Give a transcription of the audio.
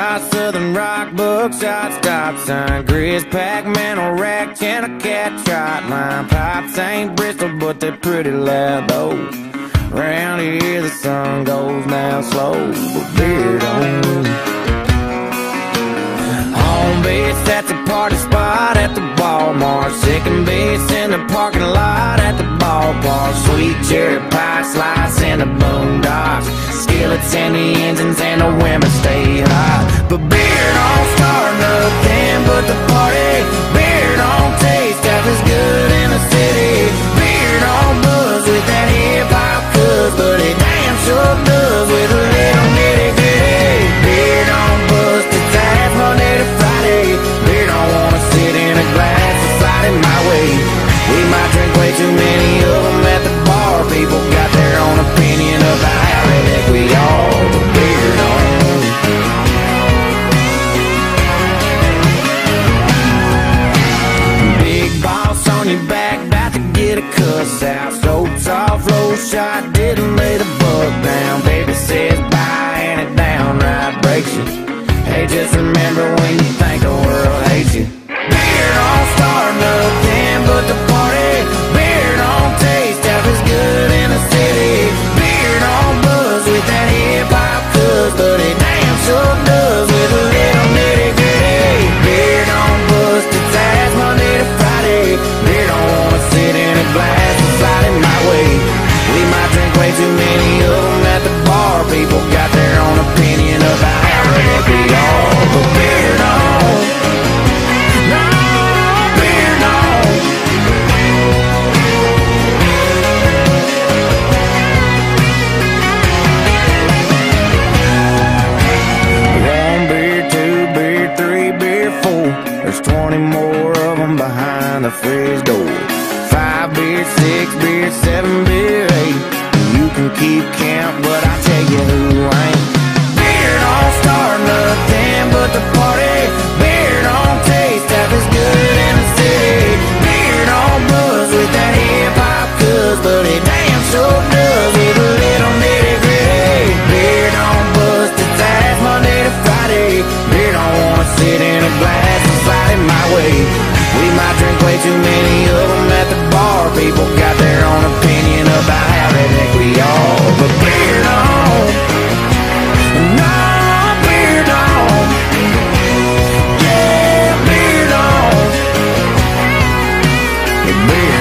shot, southern rock, buckshot, stop sign, Grizz, pack, mantle, rack, can a cat, trot line. Pipes ain't Bristol, but they're pretty loud though. Round here the sun goes down slow, but beard on. Home base, that's a party spot at the Walmart. Second base in the parking lot at the ballpark. Sweet cherry pie slice in the boondocks. Skillets and the engines and the women stay hot. But beer don't start nothing but the party. Beer don't taste half as good in the city. Beer don't buzz with that hip-hop cuz, but it damn sure does with a little nitty-gritty. Beer don't bust its ass Monday to Friday. Beer don't wanna sit in a glass and slide it my way. We might drink way too many of them at the bar. People got their own opinion about how redneck we are, but beer don't. Big boss on your back, about to get a cuss out. So soft, low shot, didn't lay the buck down. Baby says bye and it downright breaks you. Hey, just remember when you think the world hates you. Beer don't start nothing but the party. Beer don't taste half as good in the city. Beer don't buzz with that hip-hop cuz, but it damn sure does with a little nitty-gritty. Beer don't bust its ass Monday to Friday. Beer don't wanna sit in a glass and slide it my way. We might drink way too many of them at the bar. People got their own opinion about how redneck we are, but beer don't. No, beer don't. One beer, two beer, three beer, four. There's 20 more of them behind the fridge door. 5 beer, 6 beer, 7 beer, 8. You can keep count, but I tell you who ain't. Beer don't start nothing but the party. Beer don't taste half as good in the city. Beer don't buzz with that hip-hop cuz, but it damn sure does with a little nitty-gritty. Beer don't bust its ass Monday to Friday. Beer don't wanna sit in a glass and slide it my way. We might drink way too many of them at the bar. People got their own opinion about how redneck we are, but beer don't. No, beer don't. Yeah, beer don't. Beer